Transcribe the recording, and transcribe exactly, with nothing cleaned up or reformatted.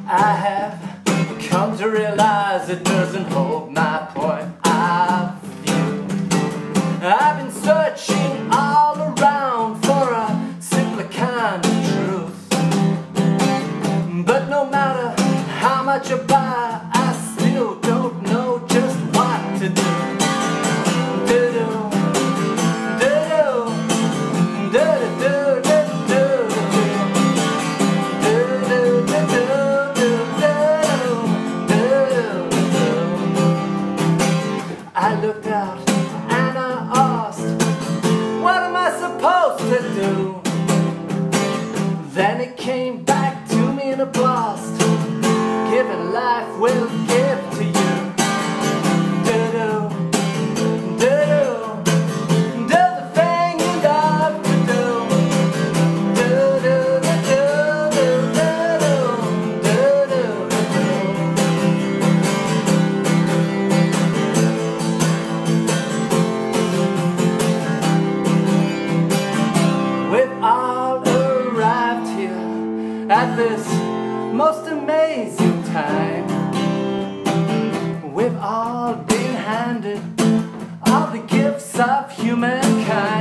I have come to realize it doesn't hold my point of view. I've been searching all around for a simpler kind of truth, but no matter how much I buy, I still don't know just what to do. Do-do, do-do, do-do, do-do, I looked out and I asked, what am I supposed to do? Then it came back to me in a blast, giving life will give to you. Do-do, do-do, do the thing you love to do. At this most amazing time, we've all been handed all the gifts of humankind.